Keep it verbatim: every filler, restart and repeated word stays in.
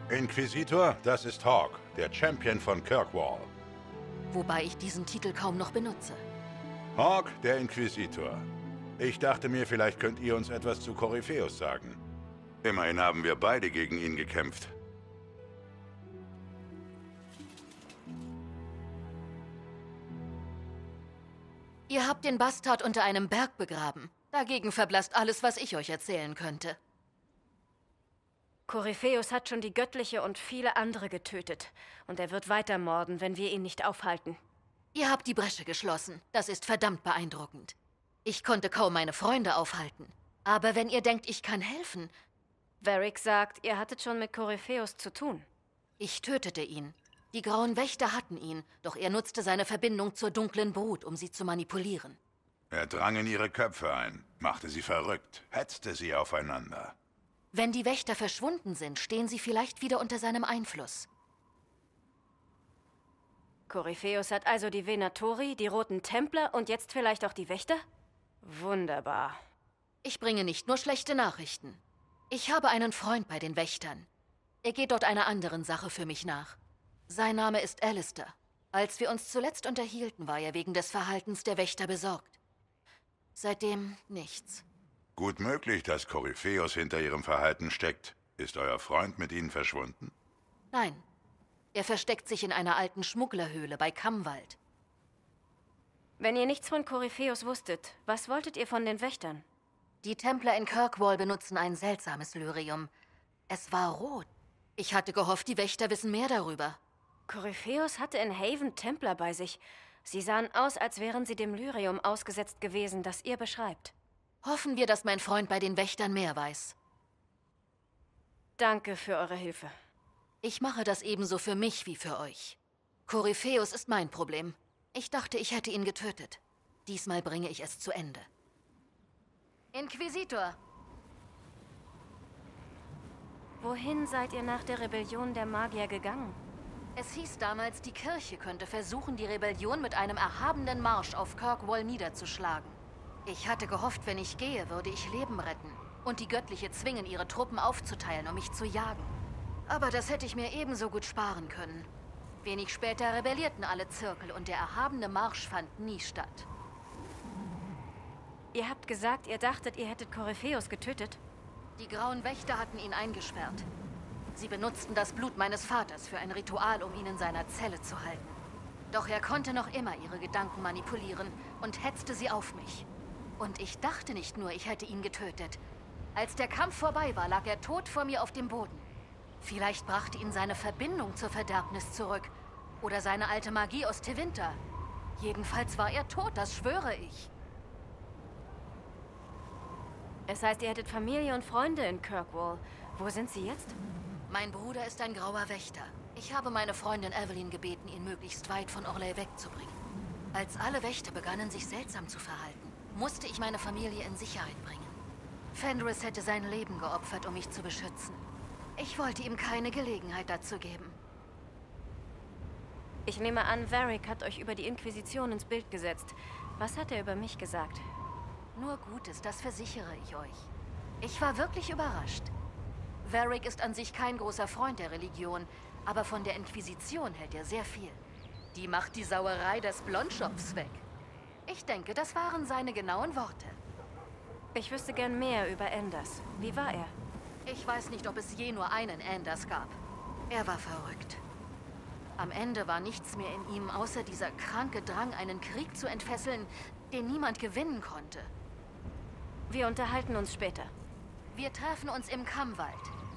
Inquisitor, das ist Hawk, der Champion von Kirkwall. Wobei ich diesen Titel kaum noch benutze. Hawk, der Inquisitor. Ich dachte mir, vielleicht könnt ihr uns etwas zu Korypheus sagen. Immerhin haben wir beide gegen ihn gekämpft. Ihr habt den Bastard unter einem Berg begraben. Dagegen verblasst alles, was ich euch erzählen könnte. Korypheus hat schon die Göttliche und viele andere getötet. Und er wird weiter morden, wenn wir ihn nicht aufhalten. Ihr habt die Bresche geschlossen. Das ist verdammt beeindruckend. Ich konnte kaum meine Freunde aufhalten. Aber wenn ihr denkt, ich kann helfen... Varric sagt, ihr hattet schon mit Korypheus zu tun. Ich tötete ihn. Die Grauen Wächter hatten ihn, doch er nutzte seine Verbindung zur dunklen Brut, um sie zu manipulieren. Er drang in ihre Köpfe ein, machte sie verrückt, hetzte sie aufeinander. Wenn die Wächter verschwunden sind, stehen sie vielleicht wieder unter seinem Einfluss. Korypheus hat also die Venatori, die Roten Templer und jetzt vielleicht auch die Wächter? Wunderbar. Ich bringe nicht nur schlechte Nachrichten. Ich habe einen Freund bei den Wächtern. Er geht dort einer anderen Sache für mich nach. Sein Name ist Alistair. Als wir uns zuletzt unterhielten, war er wegen des Verhaltens der Wächter besorgt. Seitdem nichts. Gut möglich, dass Korypheus hinter ihrem Verhalten steckt. Ist euer Freund mit ihnen verschwunden? Nein. Er versteckt sich in einer alten Schmugglerhöhle bei Kammwald. Wenn ihr nichts von Korypheus wusstet, was wolltet ihr von den Wächtern? Die Templer in Kirkwall benutzen ein seltsames Lyrium. Es war rot. Ich hatte gehofft, die Wächter wissen mehr darüber. Korypheus hatte in Haven Templer bei sich. Sie sahen aus, als wären sie dem Lyrium ausgesetzt gewesen, das ihr beschreibt. Hoffen wir, dass mein Freund bei den Wächtern mehr weiß. Danke für eure Hilfe. Ich mache das ebenso für mich wie für euch. Korypheus ist mein Problem. Ich dachte, ich hätte ihn getötet. Diesmal bringe ich es zu Ende. Inquisitor! Wohin seid ihr nach der Rebellion der Magier gegangen? Es hieß damals, die Kirche könnte versuchen, die Rebellion mit einem erhabenen Marsch auf Kirkwall niederzuschlagen. Ich hatte gehofft, wenn ich gehe, würde ich Leben retten und die Göttliche zwingen, ihre Truppen aufzuteilen, um mich zu jagen. Aber das hätte ich mir ebenso gut sparen können. Wenig später rebellierten alle Zirkel und der erhabene Marsch fand nie statt. Ihr habt gesagt, ihr dachtet, ihr hättet Korypheus getötet? Die Grauen Wächter hatten ihn eingesperrt. Sie benutzten das Blut meines Vaters für ein Ritual, um ihn in seiner Zelle zu halten. Doch er konnte noch immer ihre Gedanken manipulieren und hetzte sie auf mich. Und ich dachte nicht nur, ich hätte ihn getötet. Als der Kampf vorbei war, lag er tot vor mir auf dem Boden. Vielleicht brachte ihn seine Verbindung zur Verderbnis zurück. Oder seine alte Magie aus Tevinter. Jedenfalls war er tot, das schwöre ich. Es heißt, ihr hättet Familie und Freunde in Kirkwall. Wo sind sie jetzt? Mein Bruder ist ein grauer Wächter. Ich habe meine Freundin Evelyn gebeten, ihn möglichst weit von Orlais wegzubringen. Als alle Wächter begannen, sich seltsam zu verhalten, musste ich meine Familie in Sicherheit bringen. Fenris hätte sein Leben geopfert, um mich zu beschützen. Ich wollte ihm keine Gelegenheit dazu geben. Ich nehme an, Varric hat euch über die Inquisition ins Bild gesetzt. Was hat er über mich gesagt? Nur Gutes, das versichere ich euch. Ich war wirklich überrascht. Varric ist an sich kein großer Freund der Religion, aber von der Inquisition hält er sehr viel. Die macht die Sauerei des Blondschopfs weg. Ich denke, das waren seine genauen Worte. Ich wüsste gern mehr über Anders. Wie war er? Ich weiß nicht, ob es je nur einen Anders gab. Er war verrückt. Am Ende war nichts mehr in ihm, außer dieser kranke Drang, einen Krieg zu entfesseln, den niemand gewinnen konnte. Wir unterhalten uns später. Wir treffen uns im Kammwald.